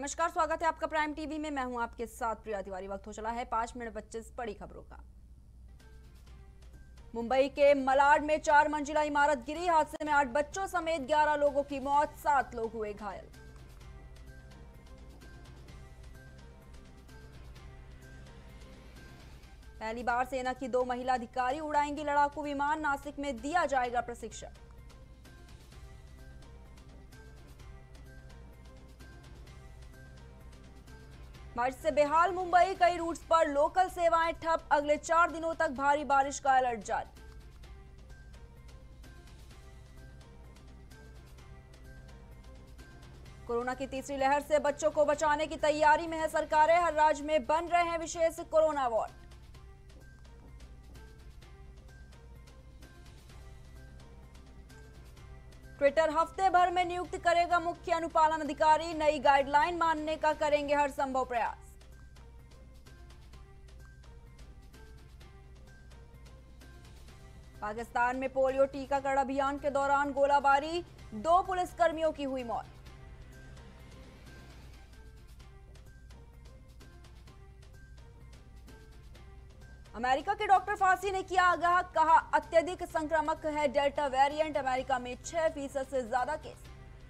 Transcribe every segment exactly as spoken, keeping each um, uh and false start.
नमस्कार, स्वागत है आपका प्राइम टीवी में। मैं हूं आपके साथ प्रिया तिवारी। वक्त हो चला है पांच मिनट पच्चीस बड़ी खबरों का। मुंबई के मलाड में चार मंजिला इमारत गिरी। हादसे में आठ बच्चों समेत ग्यारह लोगों की मौत, सात लोग हुए घायल। पहली बार सेना की दो महिला अधिकारी उड़ाएंगी लड़ाकू विमान। नासिक में दिया जाएगा प्रशिक्षण। बारिश से बेहाल मुंबई, कई रूट्स पर लोकल सेवाएं ठप। अगले चार दिनों तक भारी बारिश का अलर्ट जारी। कोरोना की तीसरी लहर से बच्चों को बचाने की तैयारी में है सरकारें। हर राज्य में बन रहे हैं विशेष कोरोना वार्ड। ट्विटर हफ्ते भर में नियुक्त करेगा मुख्य अनुपालन अधिकारी। नई गाइडलाइन मानने का करेंगे हर संभव प्रयास। पाकिस्तान में पोलियो टीकाकरण अभियान के दौरान गोलाबारी, दो पुलिसकर्मियों की हुई मौत। अमेरिका के डॉक्टर फांसी ने किया आगाह, कहा अत्यधिक संक्रामक है डेल्टा वेरिएंट। अमेरिका में छह फीसद से ज्यादा केस।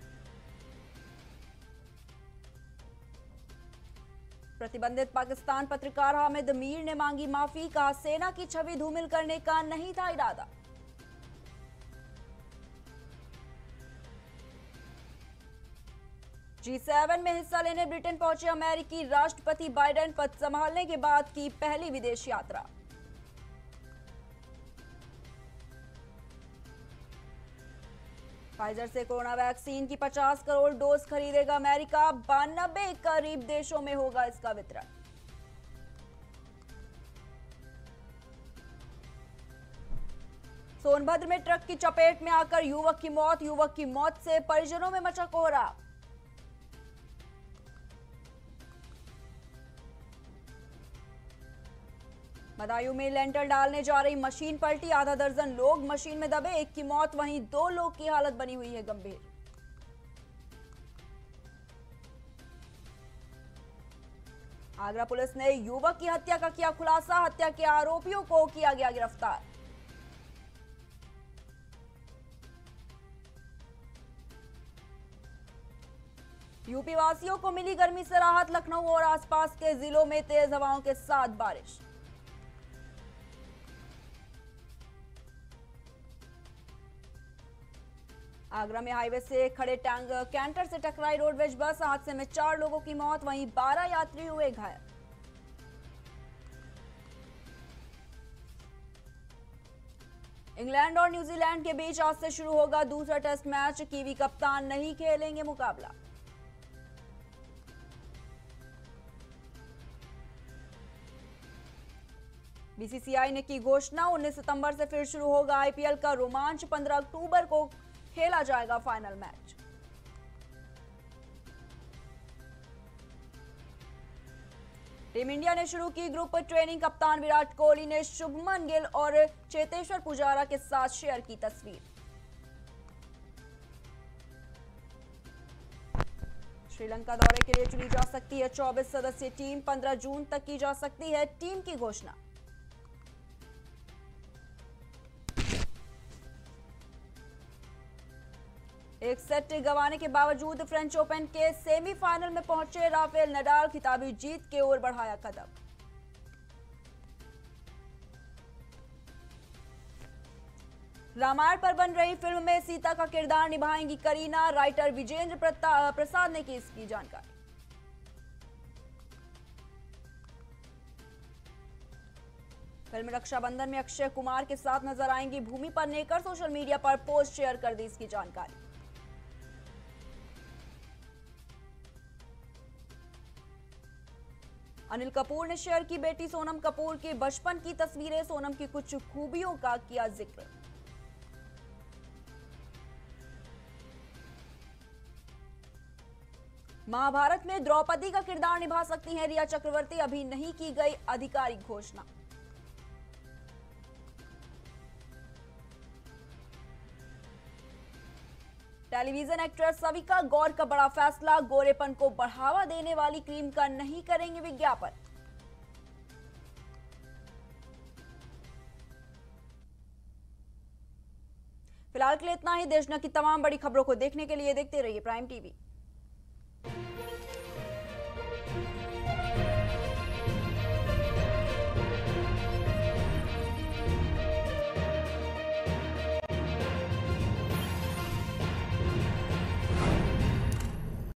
प्रतिबंधित पाकिस्तान पत्रकार हामिद मीर ने मांगी माफी, कहा सेना की छवि धूमिल करने का नहीं था इरादा। जी सेवन में हिस्सा लेने ब्रिटेन पहुंचे अमेरिकी राष्ट्रपति बाइडेन। पद संभालने के बाद की पहली विदेश यात्रा। फाइजर से कोरोना वैक्सीन की पचास करोड़ डोज खरीदेगा अमेरिका। बानबे करीब देशों में होगा इसका वितरण। सोनभद्र में ट्रक की चपेट में आकर युवक की मौत। युवक की मौत से परिजनों में मचा कोहराम। बदायूं में लेंटर डालने जा रही मशीन पलटी। आधा दर्जन लोग मशीन में दबे, एक की मौत, वहीं दो लोग की हालत बनी हुई है गंभीर। आगरा पुलिस ने युवक की हत्या का किया खुलासा। हत्या के आरोपियों को किया गया गिरफ्तार। यूपी वासियों को मिली गर्मी से राहत। लखनऊ और आसपास के जिलों में तेज हवाओं के साथ बारिश। आगरा में हाईवे से खड़े टैंक कैंटर से टकराई रोडवेज बस। हादसे में चार लोगों की मौत, वहीं बारह यात्री हुए घायल। इंग्लैंड और न्यूजीलैंड के बीच आज से शुरू होगा दूसरा टेस्ट मैच। कीवी कप्तान नहीं खेलेंगे मुकाबला। बीसीसीआई ने की घोषणा, उन्नीस सितंबर से फिर शुरू होगा आईपीएल का रोमांच। पंद्रह अक्टूबर को खेला जाएगा फाइनल मैच। टीम इंडिया ने शुरू की ग्रुप ट्रेनिंग। कप्तान विराट कोहली ने शुभमन गिल और चेतेश्वर पुजारा के साथ शेयर की तस्वीर। श्रीलंका दौरे के लिए चुनी जा सकती है चौबीस सदस्यीय टीम। पंद्रह जून तक की जा सकती है टीम की घोषणा। एक सेट गंवाने के बावजूद फ्रेंच ओपन के सेमीफाइनल में पहुंचे राफेल नडाल। खिताबी जीत की ओर बढ़ाया कदम। रामायण पर बन रही फिल्म में सीता का किरदार निभाएंगी करीना। राइटर विजेंद्र प्रसाद ने की इसकी जानकारी। फिल्म रक्षाबंधन में अक्षय कुमार के साथ नजर आएंगी भूमि पन्नेकर। सोशल मीडिया पर पोस्ट शेयर कर दी इसकी जानकारी। अनिल कपूर ने शेयर की बेटी सोनम कपूर की बचपन की तस्वीरें। सोनम की कुछ खूबियों का किया जिक्र। महाभारत में द्रौपदी का किरदार निभा सकती हैं रिया चक्रवर्ती। अभी नहीं की गई आधिकारिक घोषणा। टेलीविजन एक्ट्रेस सविका गौर का बड़ा फैसला, गोरेपन को बढ़ावा देने वाली क्रीम का नहीं करेंगे विज्ञापन। फिलहाल के लिए इतना ही। देश दुनिया की तमाम बड़ी खबरों को देखने के लिए देखते रहिए प्राइम टीवी।